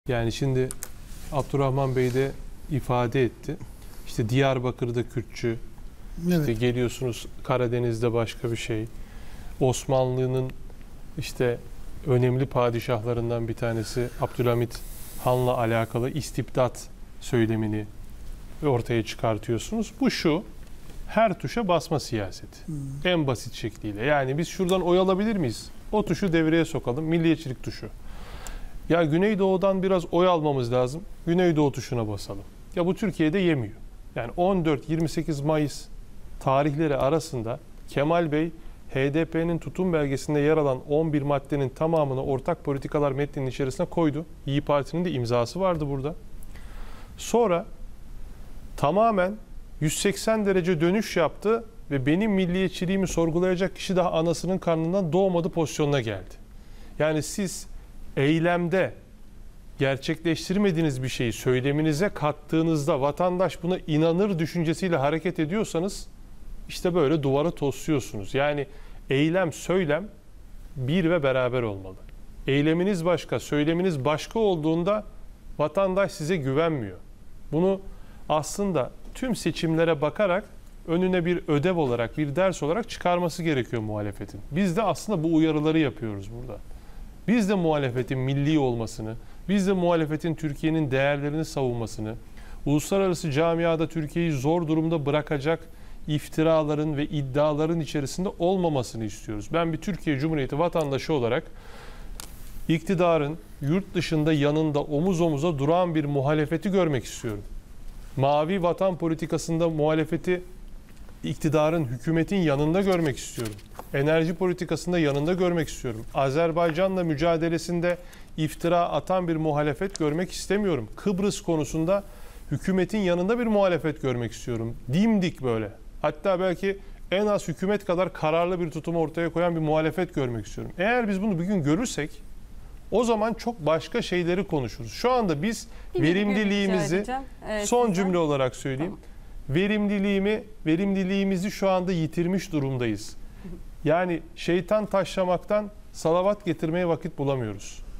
Yani şimdi Abdurrahman Bey de ifade etti. İşte Diyarbakır'da Kürtçü, Evet. işte geliyorsunuz Karadeniz'de başka bir şey. Osmanlı'nın işte önemli padişahlarından bir tanesi Abdülhamit Han'la alakalı istibdat söylemini ortaya çıkartıyorsunuz. Bu şu, her tuşa basma siyaseti. En basit şekliyle. Yani biz şuradan oy alabilir miyiz? O tuşu devreye sokalım. Milliyetçilik tuşu. Ya Güneydoğu'dan biraz oy almamız lazım. Güneydoğu tuşuna basalım. Ya bu Türkiye'de yemiyor. Yani 14-28 Mayıs tarihleri arasında Kemal Bey HDP'nin tutum belgesinde yer alan 11 maddenin tamamını ortak politikalar metninin içerisine koydu. İYİ Parti'nin de imzası vardı burada. Sonra tamamen 180 derece dönüş yaptı ve benim milliyetçiliğimi sorgulayacak kişi daha anasının karnından doğmadı pozisyonuna geldi. Yani siz eylemde gerçekleştirmediğiniz bir şeyi söyleminize kattığınızda vatandaş buna inanır düşüncesiyle hareket ediyorsanız işte böyle duvara tosluyorsunuz. Yani eylem, söylem bir ve beraber olmalı. Eyleminiz başka, söyleminiz başka olduğunda vatandaş size güvenmiyor. Bunu aslında tüm seçimlere bakarak önüne bir ödev olarak, bir ders olarak çıkarması gerekiyor muhalefetin. Biz de aslında bu uyarıları yapıyoruz burada. Biz de muhalefetin milli olmasını, biz de muhalefetin Türkiye'nin değerlerini savunmasını, uluslararası camiada Türkiye'yi zor durumda bırakacak iftiraların ve iddiaların içerisinde olmamasını istiyoruz. Ben bir Türkiye Cumhuriyeti vatandaşı olarak iktidarın yurt dışında yanında omuz omuza duran bir muhalefeti görmek istiyorum. Mavi vatan politikasında muhalefeti iktidarın, hükümetin yanında görmek istiyorum. Enerji politikasında yanında görmek istiyorum. Azerbaycan'la mücadelesinde iftira atan bir muhalefet görmek istemiyorum. Kıbrıs konusunda hükümetin yanında bir muhalefet görmek istiyorum. Dimdik böyle. Hatta belki en az hükümet kadar kararlı bir tutum ortaya koyan bir muhalefet görmek istiyorum. Eğer biz bunu bir gün görürsek o zaman çok başka şeyleri konuşuruz. Şu anda biz verimliliğimizi son cümle olarak söyleyeyim. Tamam. Verimliliğimizi şu anda yitirmiş durumdayız. Yani şeytan taşlamaktan salavat getirmeye vakit bulamıyoruz.